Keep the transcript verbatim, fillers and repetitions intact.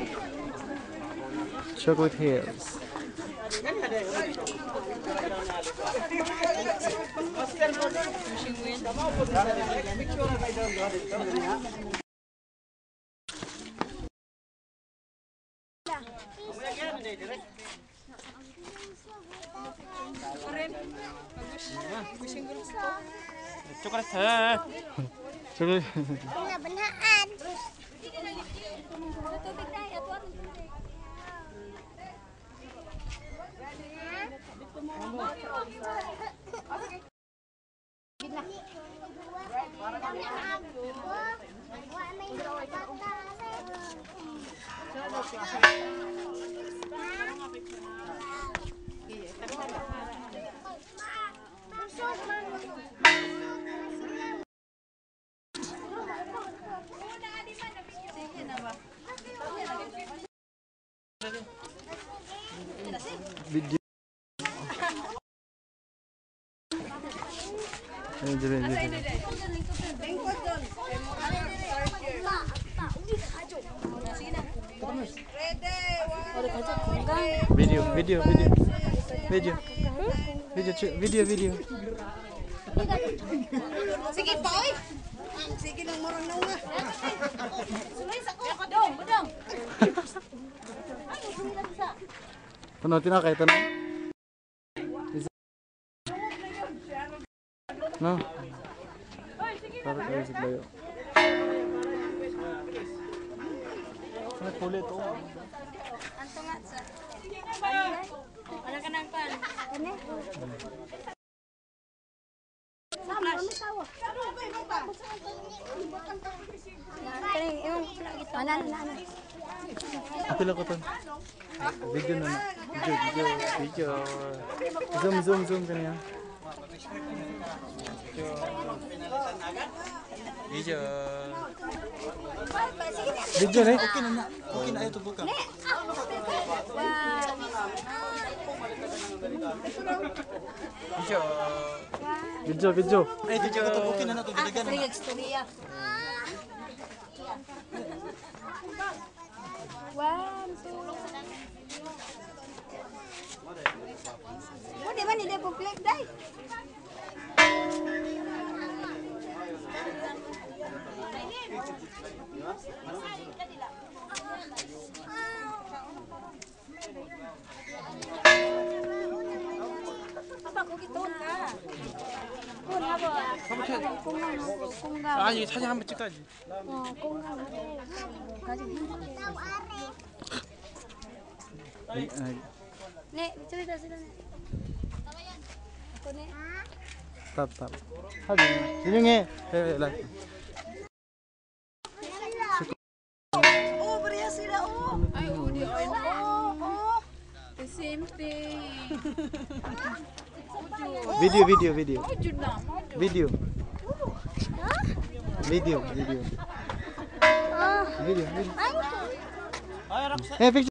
Chocolate Hills. Coklat. Chocolate. Benar-benaraan. Video. Ini jadi video, video, video, video, video, cu- video, video. Sige, boy. Sige nang marang na nga. Sulay sa ko. Dong, dong. Panotin na kayo ito na. No? Para tayo sa layo. Ano puli ito? Anto nga sa. Ano ka nang pan? Kani? Sama mo tawo. Kani yung ana ana ana. Apil ako to. Video na na. Video, video, video. Zoom, zoom, zoom kaniya. Video. Video na. Okay na na. Okay na ito buka. Video. Video, video. Ay, video. Okay na na to. Gidagan na. Istorya. One, two. Oh, di ba ni Depo Click day? Apa ko giton ka? Kun ha ba? Kung kung 아, 이 사진 한번 찍어야지. 어, kung 가지고 Ay, ay. 네, cerita sila na. Ako ne. Tap, tap. Habi. Sinungi. Eh, lang. Oh, beriya sila oh. Ay, oh, di ay. Oh, oh. The same thing. Video, video, video. Oh, Jud na. Mado. Video. Video, video. Ah. Video, video. Ay. Ay, Roxanne. Eh, picture.